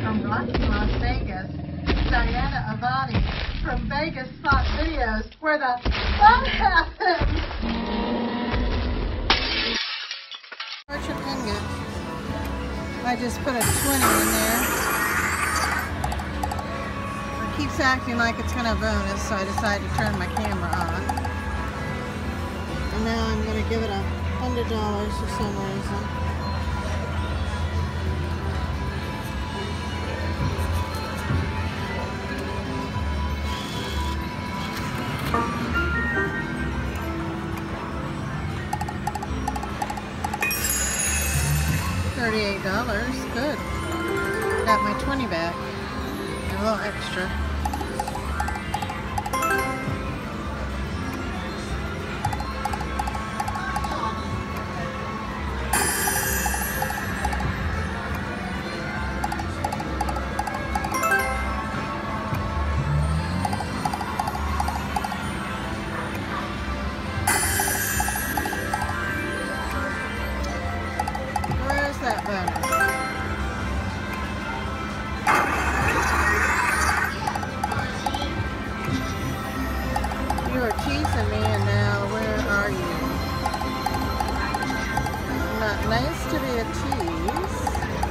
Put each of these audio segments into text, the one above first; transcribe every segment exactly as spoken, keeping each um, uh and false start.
from Rocky, Las Vegas, Diana Avani from Vegas Spot Videos, where the fun happens. Fortune ingot. I just put a twenty in there. It keeps acting like it's going to bonus, so I decided to turn my camera on. And now I'm going to give it a hundred dollars for some reason. thirty-eight dollars, good. Got my twenty back. A little extra. That bonus. You were teasing me, and now where are you? Not nice to be a tease.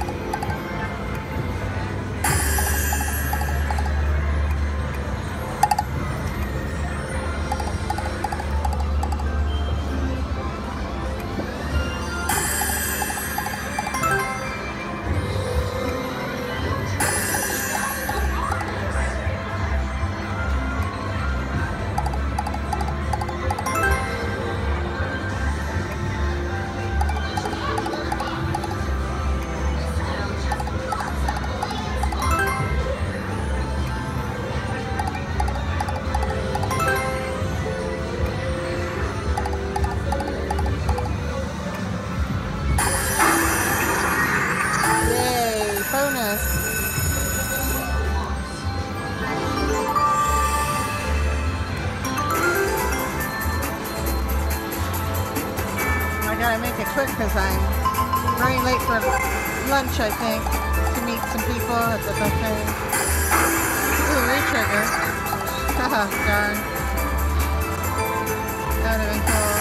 I gotta make it quick because I'm running late for lunch, I think, to meet some people at the buffet. Ooh, re-trigger. Haha, darn. That would have been cool.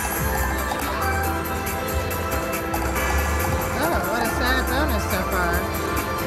Oh, what a sad bonus so far.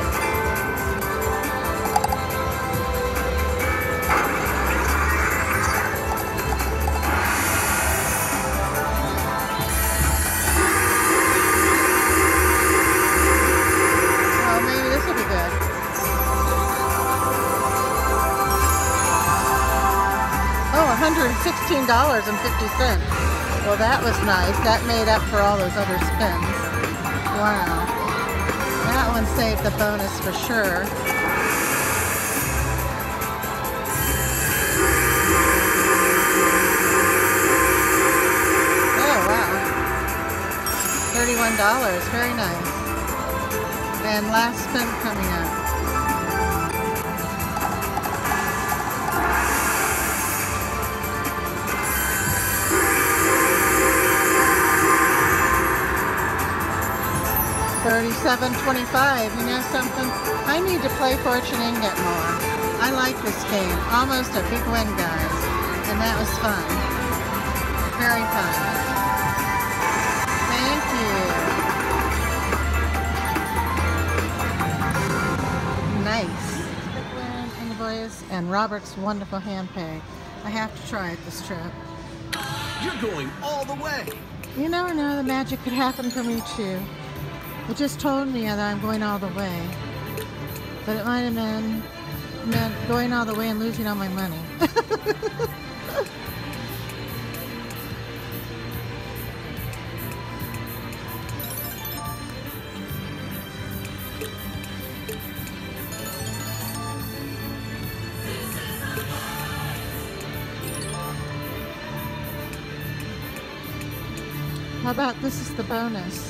one hundred sixteen dollars and fifty cents. Well, that was nice. That made up for all those other spins. Wow. That one saved the bonus for sure. Oh, wow. thirty-one dollars. Very nice. And last spin coming up. thirty-seven twenty-five. You know something? I need to play Fortune Ingot more. I like this game. Almost a big win, guys. And that was fun. Very fun. Thank you. Nice. Big win invoice and Robert's wonderful hand pay. I have to try it this trip. You're going all the way. You never know, the magic could happen for me too. It just told me that I'm going all the way. But it might have been meant going all the way and losing all my money. How about this is the bonus?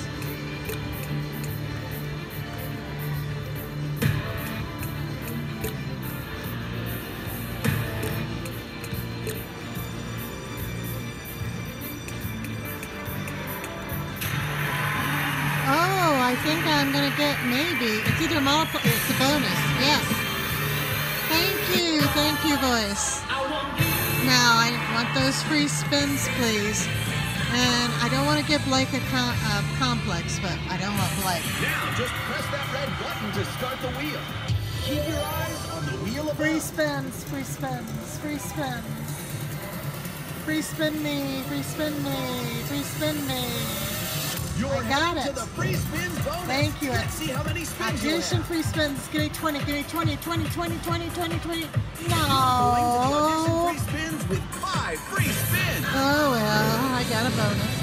I think I'm going to get get maybe. It's either multiple. It's a bonus. Yes. Thank you. Thank you, voice. Now, I want those free spins, please. And I don't want to give Blake a com uh, complex, but I don't want Blake. Now, just press that red button to start the wheel. Keep your eyes on the wheel of Free spins, free spins, free spins. Free spin me, free spin me, free spin me. You're I got to it. the free spins bonus. Thank you. Let's see how many I spins you do have. some free spins. Give me twenty, give me twenty, twenty, twenty, twenty, twenty, twenty. Going to No. free spins with five free spins. Oh well, I got a bonus.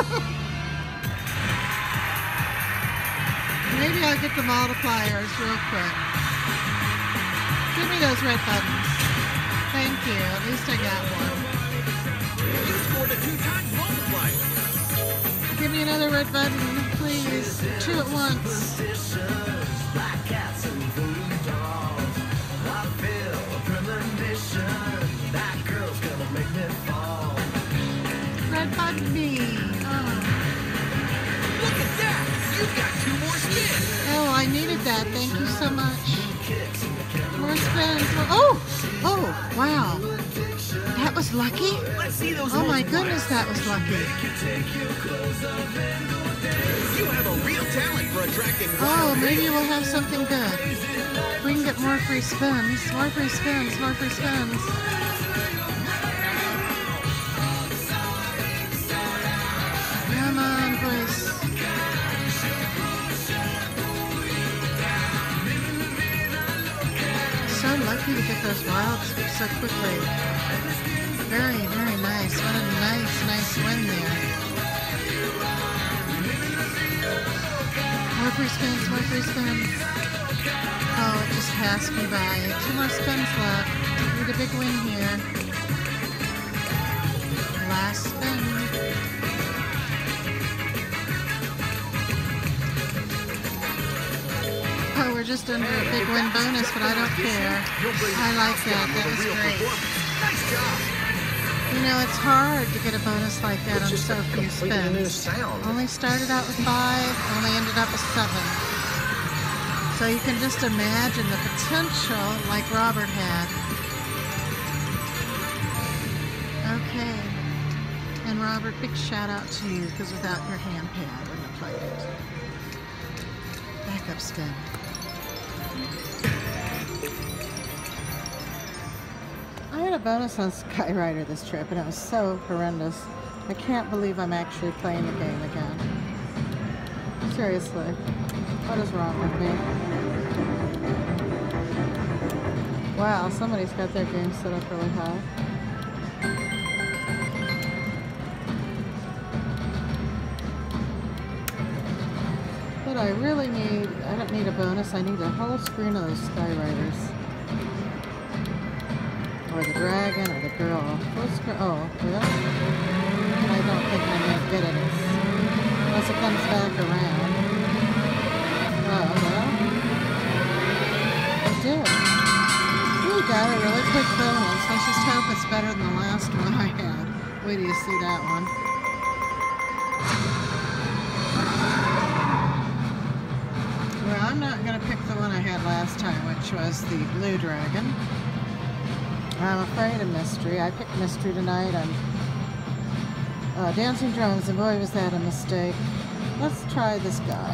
Maybe I'll get the multipliers real quick. Give me those red buttons. Thank you. At least I got one. You scored a two-times multiplier. Give me another red button, please. Two at once. Red button me. Oh. Look at that! You've got two more spins. Oh, I needed that. Thank you so much. More spins. More... Oh! Oh, wow. That was lucky? Let's see those Oh my multipliers. goodness, that was lucky. You have a real talent for attracting Oh, wild maybe hate. we'll have something good. We can get more free spins. More free spins. More free spins. Come on, please. So lucky to get those wilds so quickly. Very, very nice. What a nice, nice win there. More free spins, more free spins. Oh, it just passed me by. Two more spins left. Need a big win here. Last spin. Oh, we're just under a big win bonus, but I don't care. I like that. That was great. Nice job. You know, it's hard to get a bonus like that on so few spins. sound. Only started out with five, only ended up with seven. So you can just imagine the potential like Robert had. Okay. And Robert, big shout out to you, because without your hand pad, I wouldn't have played it. Backup spin. I had a bonus on Skyrider this trip, and it was so horrendous. I can't believe I'm actually playing the game again. Seriously. What is wrong with me? Wow, somebody's got their game set up really high. But I really need, I don't need a bonus, I need a whole screen of those Skyriders. Or the dragon, or the girl. Full screen, oh, really? I don't think I'm going to get it. Unless it comes back around. Oh, well. I did. Ooh, got a really quick bonus. Let's just hope it's better than the last one I had. Wait till you see that one. Well, I'm not going to pick the one I had last time, which was the blue dragon. I'm afraid of mystery. I picked mystery tonight on uh, Dancing Drums, and boy was that a mistake. Let's try this guy.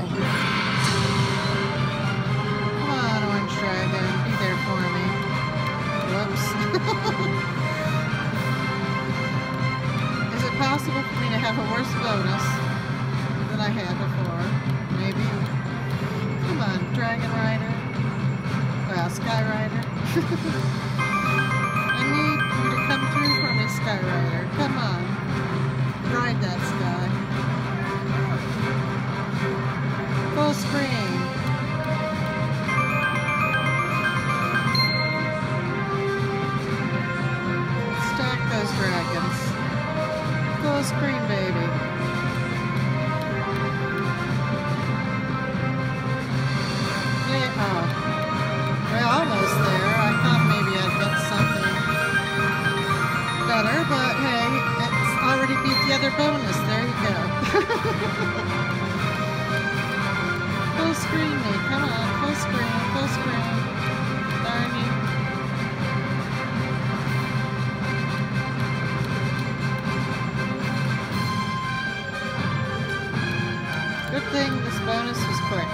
Come on, Orange Dragon, be there for me. Whoops. Is it possible for me to have a worse bonus than I had before? Maybe. Come on, Dragon Rider. Well, Sky Rider. I need you to come through for me, Skyrider. Come on. Ride that sky. Full screen. Stack those dragons. Full screen, baby. Yeah, oh. We're almost there. I thought maybe I'd get something better, but hey, it's already beat the other bonus. There you go. Full screen, come on, full screen, full screen. Darn you. Good thing this bonus was quick.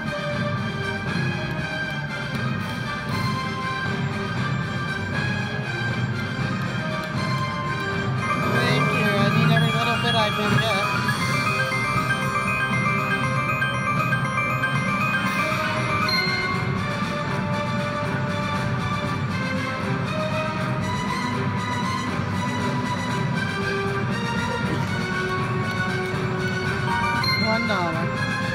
Thank you. I need every little bit I can get. One dollar.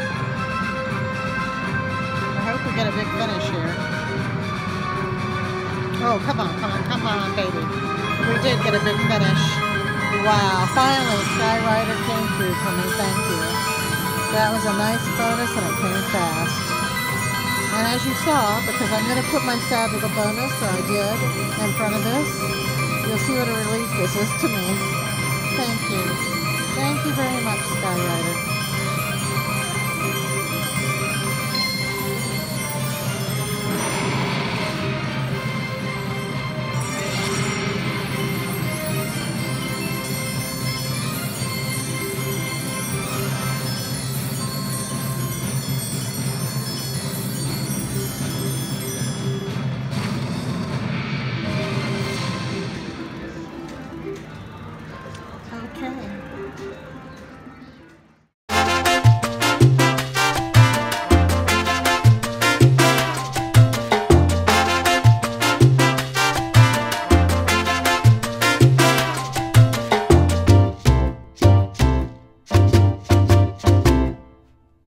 I hope we get a big finish here. Oh, come on, come on, come on, baby. We did get a big finish. Wow, finally Sky Rider came through for me, thank you. That was a nice bonus and it came fast. And as you saw, because I'm going to put my sad little bonus, so I did, in front of this, you'll see what a relief this is to me. Thank you. Thank you very much, Sky Rider.